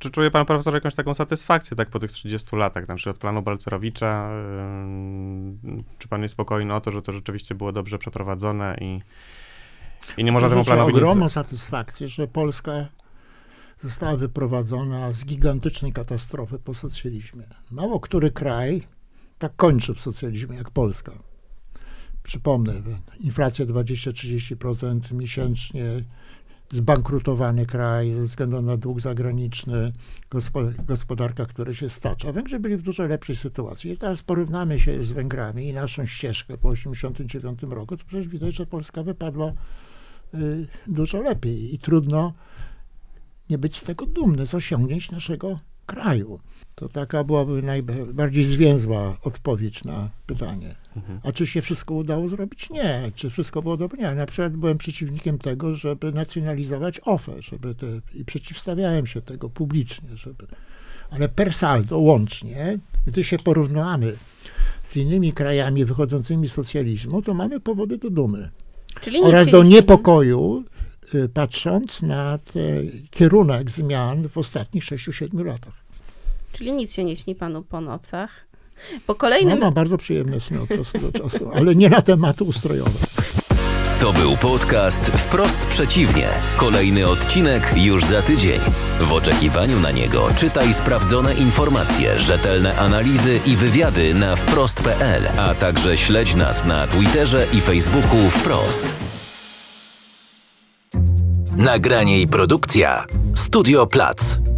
Czy czuje pan profesor jakąś taką satysfakcję tak po tych 30 latach, na przykład od planu Balcerowicza? Czy pan jest spokojny o to, że to rzeczywiście było dobrze przeprowadzone i nie można temu planowi ogromną satysfakcję, że Polska została wyprowadzona z gigantycznej katastrofy po socjalizmie. Mało który kraj tak kończy w socjalizmie jak Polska. Przypomnę, inflacja 20-30% miesięcznie, zbankrutowany kraj ze względu na dług zagraniczny, gospodarka, która się stacza. Węgrzy byli w dużo lepszej sytuacji. I teraz porównamy się z Węgrami i naszą ścieżkę po 1989 roku, to przecież widać, że Polska wypadła dużo lepiej i trudno nie być z tego dumny, z osiągnięć naszego kraju. To taka byłaby najbardziej zwięzła odpowiedź na pytanie. A czy się wszystko udało zrobić? Nie. Czy wszystko było dobre? Nie. Na przykład byłem przeciwnikiem tego, żeby nacjonalizować OFE, i przeciwstawiałem się tego publicznie, ale per saldo łącznie, gdy się porównamy z innymi krajami wychodzącymi z socjalizmu, to mamy powody do dumy. Oraz do niepokoju, patrząc na kierunek zmian w ostatnich 6-7 latach. Czyli nic się nie śni panu po nocach? Po kolejnym... Mam bardzo przyjemne sny od czasu do czasu, ale nie na tematy ustrojowe. To był podcast Wprost Przeciwnie. Kolejny odcinek już za tydzień. W oczekiwaniu na niego czytaj sprawdzone informacje, rzetelne analizy i wywiady na wprost.pl, a także śledź nas na Twitterze i Facebooku Wprost. Nagranie i produkcja Studio Plac.